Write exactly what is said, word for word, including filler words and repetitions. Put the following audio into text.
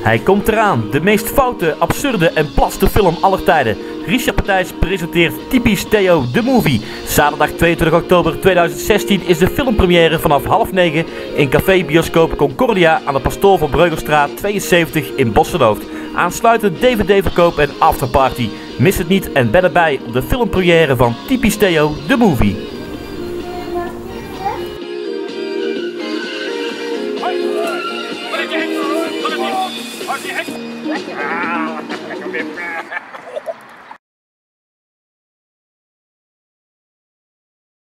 Hij komt eraan, de meest foute, absurde en plaste film aller tijden. Richard Partijs presenteert Typisch Theo The Movie. Zaterdag tweeëntwintig oktober tweeduizend zestien is de filmpremière vanaf half negen in Café Bioscoop Concordia aan de Pastoor van Breugelstraat tweeënzeventig in Bossenhoofd. Aansluitend D V D-verkoop en afterparty. Mis het niet en ben erbij op de filmpremière van Typisch Theo The Movie. Ah,